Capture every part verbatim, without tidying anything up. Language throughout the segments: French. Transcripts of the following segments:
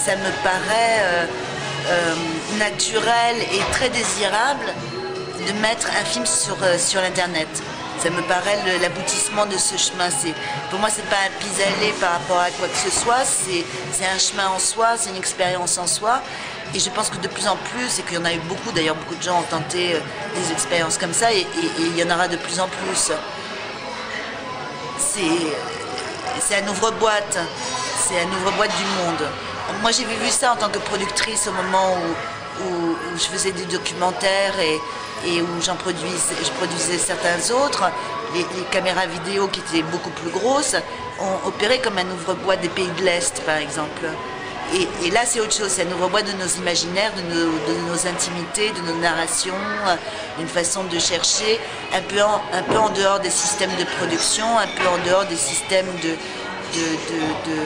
ça me paraît euh, euh, naturel et très désirable de mettre un film sur, euh, sur l'internet. Ça me paraît l'aboutissement de ce chemin. Pour moi, c'est pas un pis-aller par rapport à quoi que ce soit, c'est un chemin en soi, c'est une expérience en soi. Et je pense que de plus en plus, et qu'il y en a eu beaucoup, d'ailleurs beaucoup de gens ont tenté euh, des expériences comme ça, et, et, et il y en aura de plus en plus. C'est un ouvre-boîte, c'est un ouvre-boîte du monde. Moi, j'ai vu ça en tant que productrice au moment où, où, où je faisais des documentaires et, et où j'en produisais, je produisais certains autres. Les, les caméras vidéo qui étaient beaucoup plus grosses ont opéré comme un ouvre-boîte des pays de l'Est, par exemple. Et, et là, c'est autre chose, c'est un ouvre-boîte de nos imaginaires, de nos, de nos intimités, de nos narrations, une façon de chercher un peu, en, un peu en dehors des systèmes de production, un peu en dehors des systèmes de, de, de, de,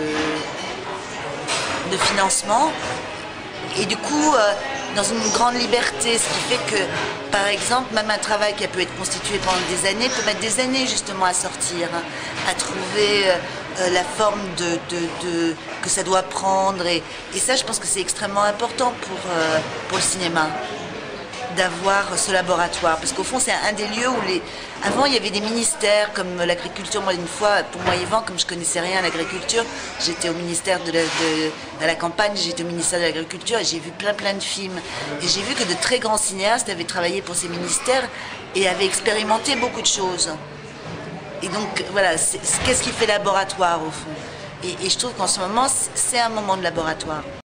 de financement. Et du coup, euh, dans une grande liberté, ce qui fait que, par exemple, même un travail qui a pu être constitué pendant des années peut mettre des années justement à sortir, à trouver euh, la forme de, de, de, que ça doit prendre. Et, et ça, je pense que c'est extrêmement important pour, euh, pour le cinéma, d'avoir ce laboratoire. Parce qu'au fond, c'est un des lieux où les... Avant, il y avait des ministères comme l'agriculture. Moi, une fois, pour moi, Yvan, comme je connaissais rien à l'agriculture, j'étais au ministère de la, de, de la campagne, j'étais au ministère de l'agriculture et j'ai vu plein, plein de films. Et j'ai vu que de très grands cinéastes avaient travaillé pour ces ministères et avaient expérimenté beaucoup de choses. Et donc, voilà, qu'est-ce qui fait laboratoire, au fond? Et, et je trouve qu'en ce moment, c'est un moment de laboratoire.